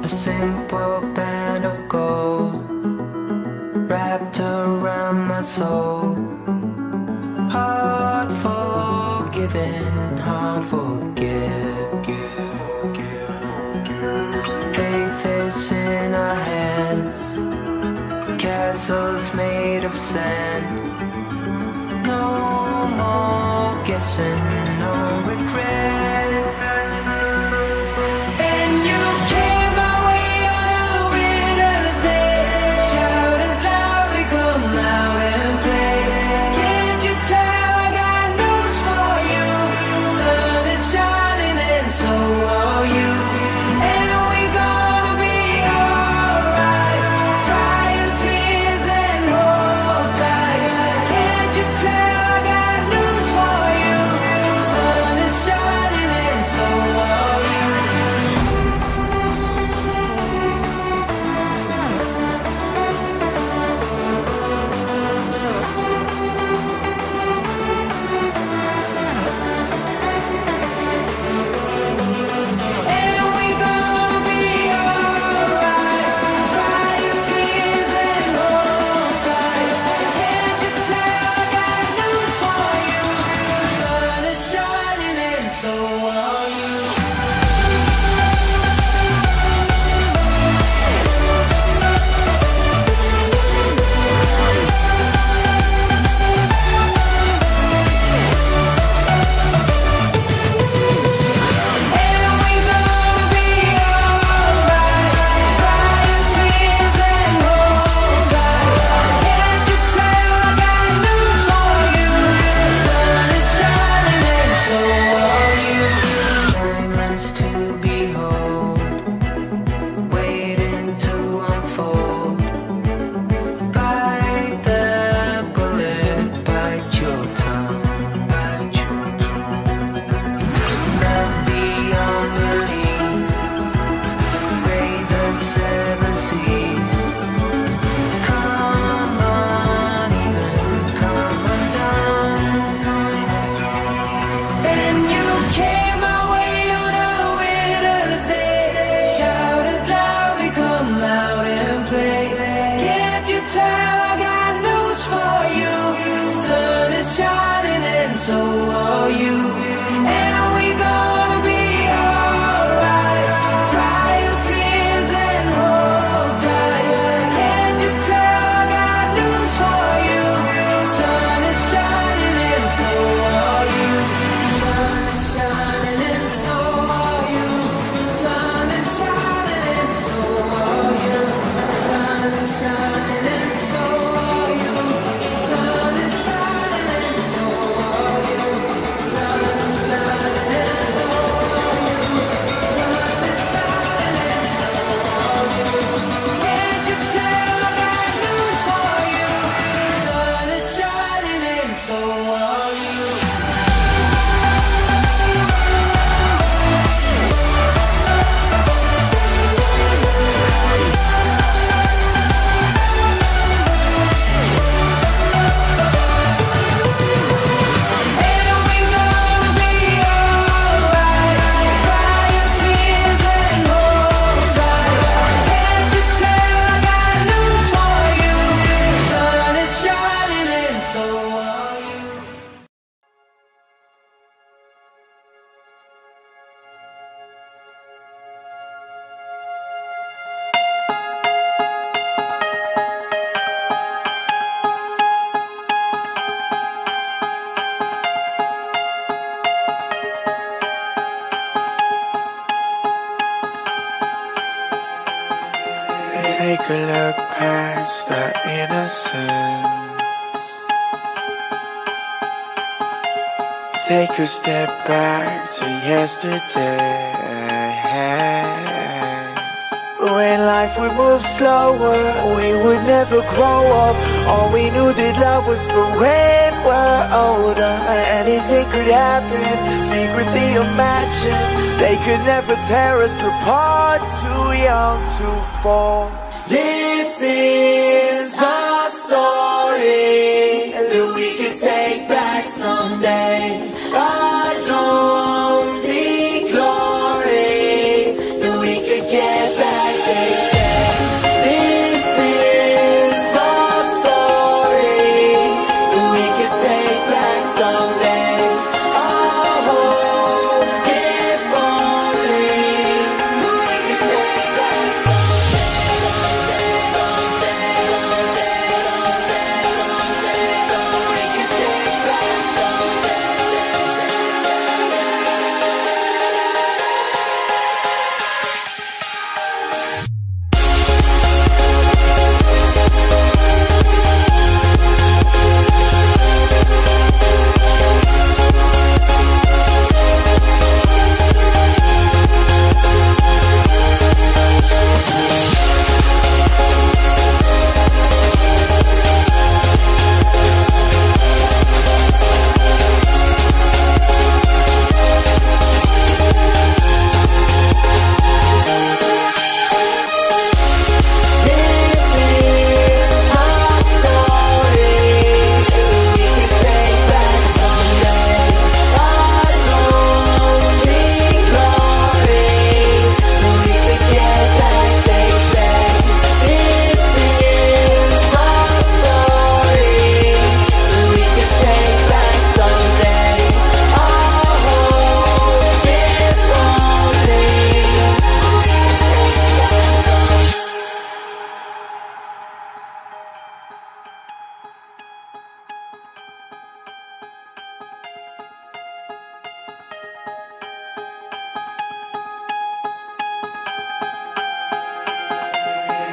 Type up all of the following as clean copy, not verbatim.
a simple band of gold wrapped around my soul. Hard forgiven, hard forget. Faith is in our hands, castles made of sand. No more guessing, no regrets. And you came my way on a winter's day, shouted loudly, come out and play. Can't you tell I got news for you? Sun is shining and so are you. And we gonna be alright. Dry your tears and hold tight. Can't you tell I got news for you? Sun is shining and so are you. And we gonna be alright. Dry your tears and hold tight. Can't you tell I got news for you? Sun is shining and so are you. And we gonna be alright. Dry your tears and hold tight. Can't you tell I got news for you? Sun is shining and so are you. Diamonds to behold, waiting to unfold. Bite the bullet, bite your tongue. Love beyond belief, raid the seven seas. Come uneven, come undone. And you came my way on a winter's day, shouted loudly, come out and play. Can't you tell I got news for you? Sun is shining and so are you. And we gonna be alright. Dry your tears and hold tight. Can't you tell I got news for you? Sun is shining and so are you. Sun is shining and so are you. Sun is shining and so are you. Sun is shining and so are you. Sun is shining and so are you. Sun is shining and so are you. Sun is shining and so are you. Can't you tell I got news for you? Sun is shining and so are you. And we gonna be alright. Dry your tears and hold tight. Can't you tell I got news for you? Sun is shining and so are you. Take a look past our innocence. Take a step back to yesterday. When life would move slower, we would never grow up. All we knew that love was for when we're older. Anything could happen, secretly imagine. They could never tear us apart, too young to fall. This is our story that we could take back someday. Our lonely glory that we could get back.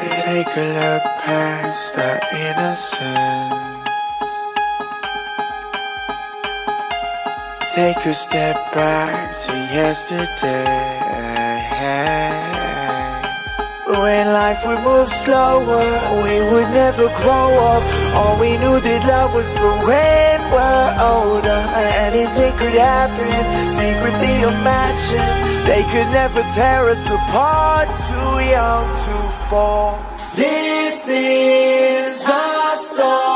Take a look past our innocence. Take a step back to yesterday. When life would move slower, we would never grow up. All we knew that love was for when we're older. Anything could happen, secretly imagine. They could never tear us apart, too young to fall. This is our story.